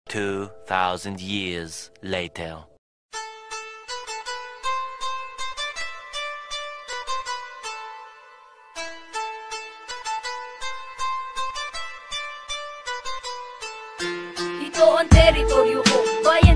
2,000 years later. Ito ang teritoryo ko, bayan